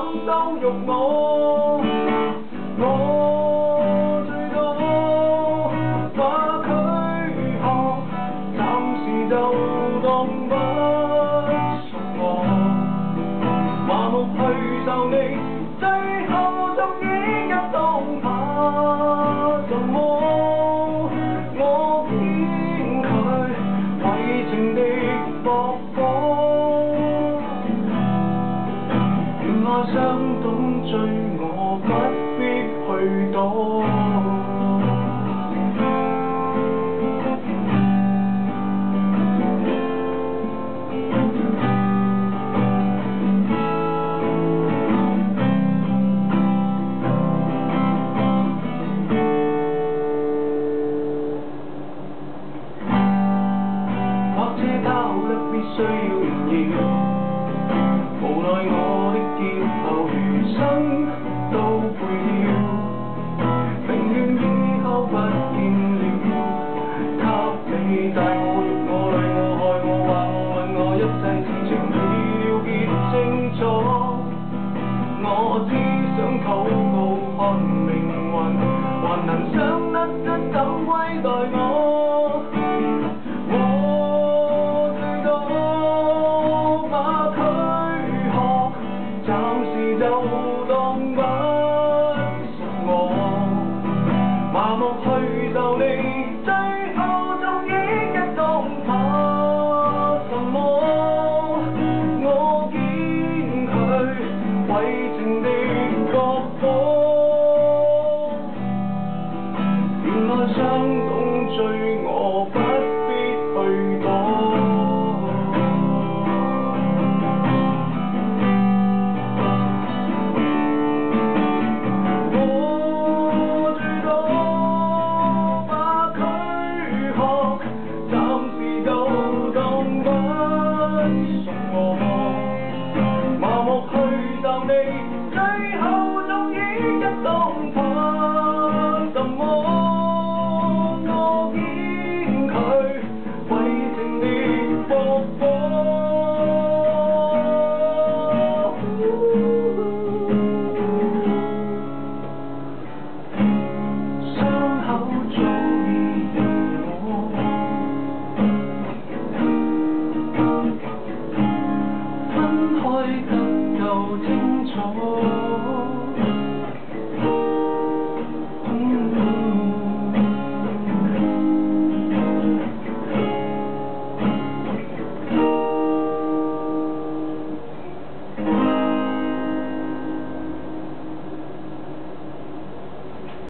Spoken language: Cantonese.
都辱我，我最多把佢學，暫時就當不屬我，麻木去就你，最後終於一當怕什麼？我堅拒為情地搏火。愛傷懂醉我不必去躲，或者他好得必須要榮耀，無奈我的劫後餘生都背了，寧願以後不見了。給你帶我辱我累我害我話我問我一切事情已了結清楚，我只想禱告看命運還能想得出怎虧待我。就當不屬我，麻木去就你，最後終於一當怕什麼？我堅拒為情地搏火，原來傷懂醉我不必去躲。麻木去就你，最後終於一當怕什麼？我堅拒為情地搏火，傷口早已愈合。分開得夠清楚。